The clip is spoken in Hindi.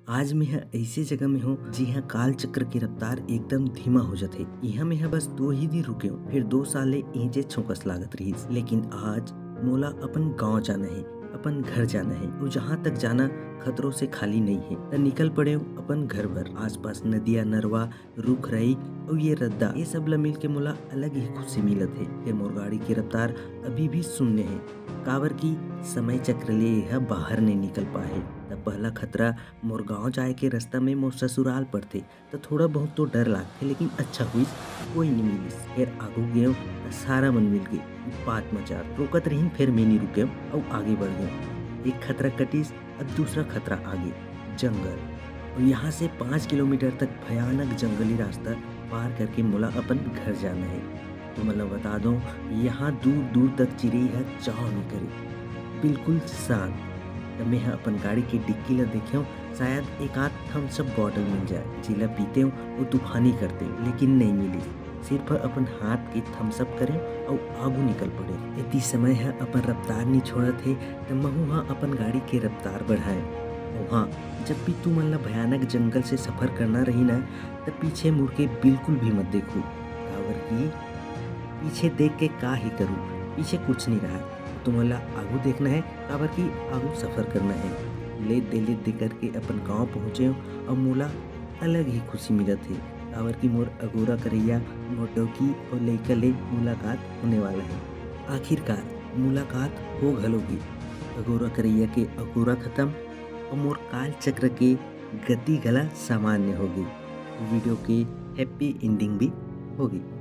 आज मैं यहाँ ऐसी जगह में हूँ जी हाँ काल चक्र की रफ्तार एकदम धीमा हो जाते। यहाँ में बस 2 ही दिन रुके हूँ, फिर 2 साले इंजे छोकस लागत रही। लेकिन आज मोला अपन गांव जाना है, अपन घर जाना है और जहाँ तक जाना खतरों से खाली नहीं है। त निकल पड़े हूँ अपन घर भर। आसपास नदिया नरवा रुख रही और ये रद्दा ये सब ला मिल के मोला अलग ही खुशी मिलत है। फिर मोर गाड़ी की रफ्तार अभी भी शून्य है, काबर की समय चक्र ले यह बाहर नहीं निकल पाए। तब पहला खतरा मोर गांव जाए के रास्ता में मोर ससुराल पड़ते तो थोड़ा बहुत तो डर लागते, लेकिन अच्छा हुई कोई नहीं मिलिस। फिर आगू गए तो सारा मन मिल गई। बात मचार रोकत रही, फिर मैं नहीं रुके और आगे बढ़ गए। एक खतरा कटिस और दूसरा खतरा आगे जंगल, और यहाँ से 5 किलोमीटर तक भयानक जंगली रास्ता पार करके मोला अपन घर जाना है। तो मतलब बता दूं, यहाँ दूर दूर तक चिड़ै है चाव नहीं करे, बिल्कुल शांत। तब मैं अपन गाड़ी की डिक्की ला देखे हूँ, शायद एक आध थम्स अप बॉटल मिल जाए जिला पीते हूँ वो तूफानी करते, लेकिन नहीं मिली। सिर्फ अपन हाथ के थम्स अप करें और आगू निकल पड़े। इतनी समय है अपन रफ्तार नहीं छोड़त है, तब महू हाँ अपन गाड़ी की रफ्तार बढ़ाए। और हाँ, जब भी तू मन ला भयानक जंगल से सफर करना रही ना, तब पीछे मुड़ के बिल्कुल भी मत देखो, काबर की पीछे देख के का ही करूँ, पीछे कुछ नहीं रहा। तुम्हारा आगू देखना है, काबर की आगू सफर करना है। ले दे करके अपन गांव पहुँचे और मोला अलग ही खुशी मिलत है, काबर की मोर अगोरा करैया मोर डौकी और लइका ले मुलाकात होने वाला है। आखिरकार मुलाकात हो घलोगी। अगोरा करैया के अगोरा खत्म और मोर काल चक्र के गति गला सामान्य होगी। वीडियो की हैप्पी एंडिंग भी होगी।